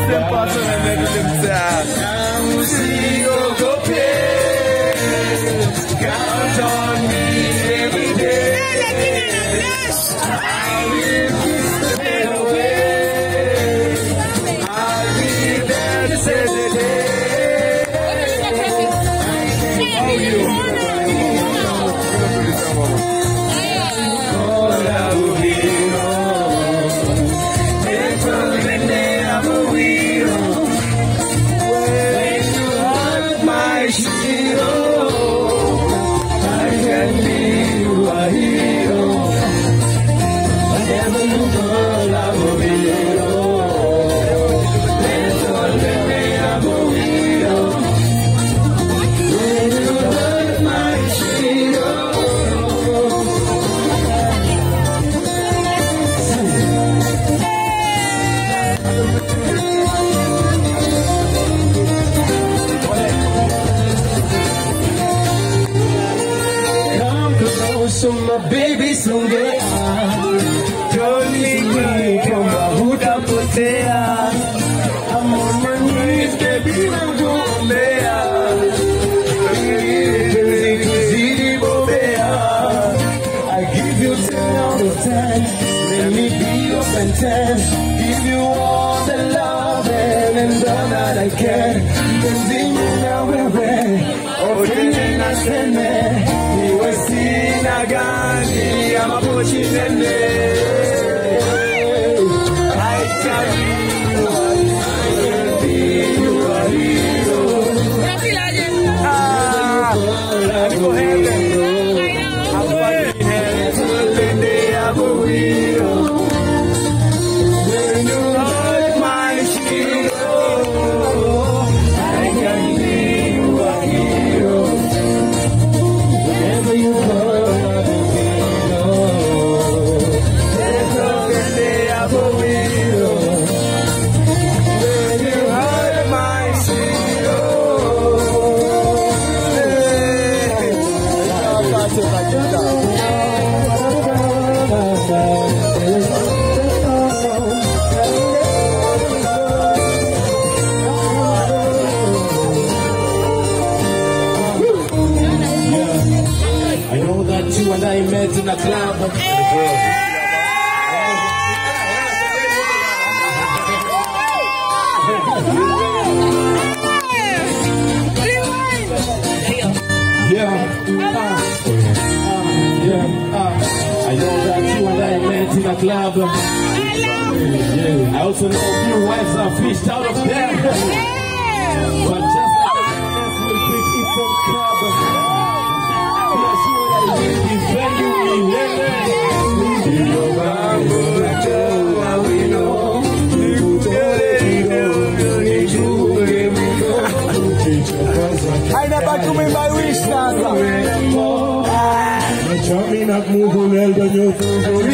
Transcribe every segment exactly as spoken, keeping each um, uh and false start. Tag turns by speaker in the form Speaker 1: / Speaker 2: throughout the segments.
Speaker 1: them pass on and let them down. Count on me every day. I will kiss the day away. I'll be there to save the day. How are you? All I will be on. Every day I'm a hero. When you hug my shield, I can be you a hero. Whenever you go, I will be hero. That's all the day I'm a hero. When you hug my shield. So my baby somewhere, don't leave me from my hood up there. I'm on my knees, baby, I'm going there. I give you ten out of ten, let me be your ten. Give you all the love and all that I can. Continue now we're ready. Oh, can I send me? Nagani, I'm a pushing the name. I tell you, I will be your hero. Ah, I'm go heaven. I'm fucking heaven. One day I'm a hero. When you hold my hero, I can be your hero. Whenever you go. You and I met in a club. Yeah, uh, yeah, uh, I know that you and I met in a club. Yeah. I also know a few wives are fished out of there. But just like the rest will pick it from club. I never do me my wish now. Chami nak muhulel danyo tugol.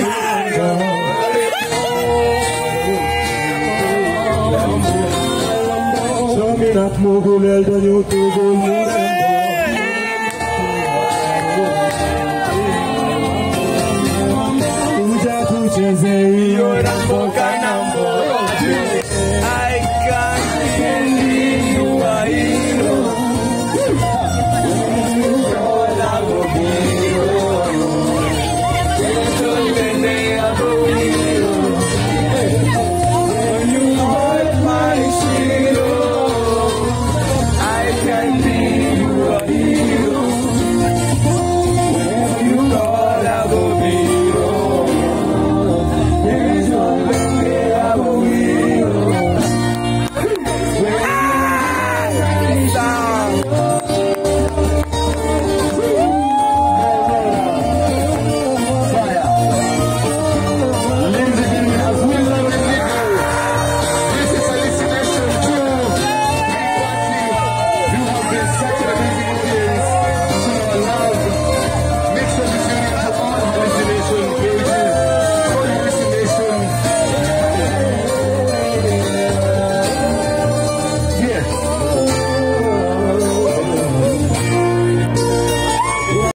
Speaker 1: Chami nak muhulel danyo tugol. Uja tu cheze yo na boca.